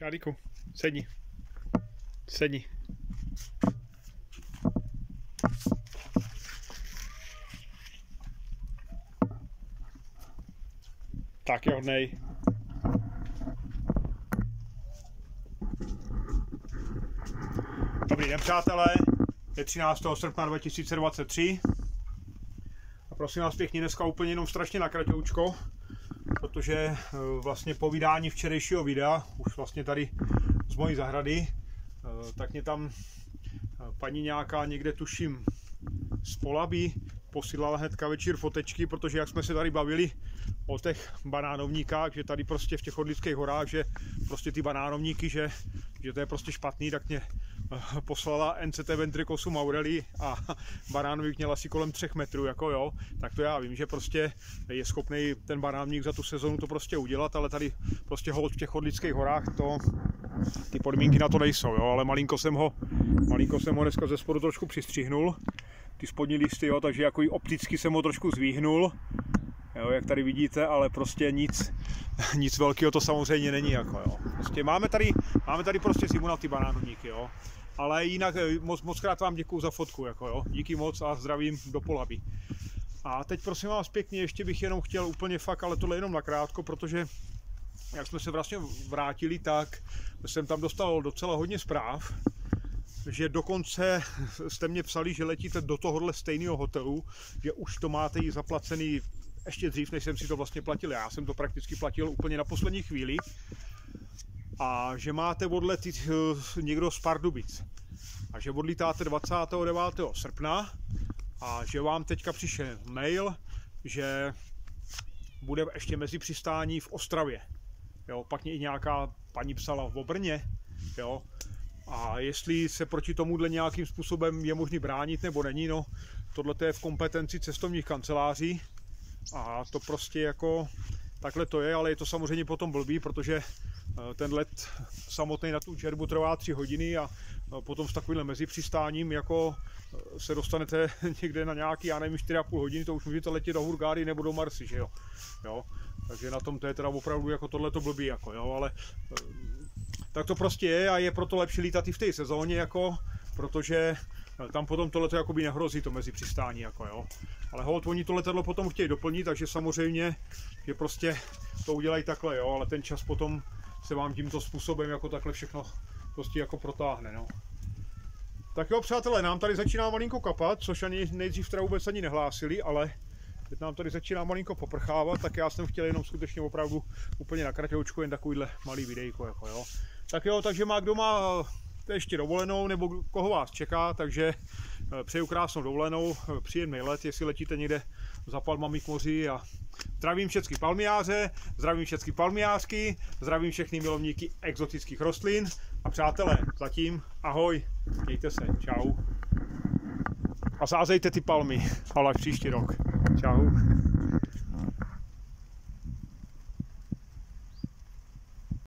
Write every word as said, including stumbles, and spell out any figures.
Čádíku, sedni. Sedni. Tak je hodnej. Dobrý den, přátelé. Je třináctého srpna dva tisíce dvacet tři. A prosím vás pěkně, dneska úplně jenom strašně na kratoučko, protože vlastně po vydání včerejšího videa, už vlastně tady z mojí zahrady, tak mě tam paní nějaká někde tuším z Polabí posílala hnedka večer fotečky, protože jak jsme se tady bavili o těch banánovníkách, že tady prostě v těch Orlických horách, že prostě ty banánovníky, že, že to je prostě špatný, tak mě poslala N C T Ventricosu maurelii a banánovník měl asi kolem třech metrů, jako jo, tak to já vím, že prostě je schopný ten banánovník za tu sezonu to prostě udělat, ale tady prostě holt v těch Orlických horách to, ty podmínky na to nejsou, jo, ale malinko jsem ho, malinko jsem ho dneska ze spodu trošku přistřihnul, ty spodní listy, jo, takže jako i opticky jsem ho trošku zvíhnul, jo, jak tady vidíte, ale prostě nic, nic velkého to samozřejmě není, jako jo. Prostě máme tady, máme tady prostě zimu na ty banánovníky, jo. Ale jinak moc, moc krát vám děkuju za fotku, jako jo. Díky moc a zdravím do Polabí. A teď prosím vás pěkně, ještě bych jenom chtěl úplně fakt, ale tohle jenom nakrátko, protože jak jsme se vlastně vrátili, tak jsem tam dostal docela hodně zpráv, že dokonce jste mě psali, že letíte do tohohle stejného hotelu, že už to máte i zaplacený ještě dřív, než jsem si to vlastně platil. Já jsem to prakticky platil úplně na poslední chvíli. A že máte odletit někdo z Pardubic. A že odlítáte dvacátého devátého srpna a že vám teďka přišel mail, že bude ještě mezi přistání v Ostravě. Jo, pak mě i nějaká paní psala v Brně. Jo. A jestli se proti tomuhle nějakým způsobem je možný bránit nebo není, no tohle je v kompetenci cestovních kanceláří a to prostě jako takhle to je, ale je to samozřejmě potom blbý, protože ten let samotný na tu Džerbu trvá tři hodiny a potom s takovýmhle mezipřistáním jako se dostanete někde na nějaký, já nevím, čtyři a půl hodiny, to už můžete letět do Hurgády nebo do Marsy, že jo. jo. Takže na tom to je teda opravdu jako tohleto blbý, jako jo, ale tak to prostě je a je proto lepší lítat i v té sezóně, jako, protože tam potom to leto jakoby nehrozí to mezi přistání, jako jo. Ale holt, oni to letadlo potom chtějí doplnit, takže samozřejmě, že prostě to udělají takhle, jo, ale ten čas potom se vám tímto způsobem jako takhle všechno prostě jako protáhne, no. Tak jo, přátelé, nám tady začíná malinko kapat, což ani nejdřív teda vůbec ani nehlásili, ale teď nám tady začíná malinko poprchávat, tak já jsem chtěl jenom skutečně opravdu úplně na kratoučku jen takovýhle malý videjko, jako jo. Tak jo, takže má kdo má ještě dovolenou, nebo koho vás čeká, takže přeju krásnou dovolenou, příjemný let, jestli letíte někde za palmami k moři a zdravím všechny palmiáře, zdravím všechny palmiářky, zdravím všechny milovníky exotických rostlin a přátelé, zatím ahoj, mějte se, čau. A sázejte ty palmy, ale až příští rok. Čau.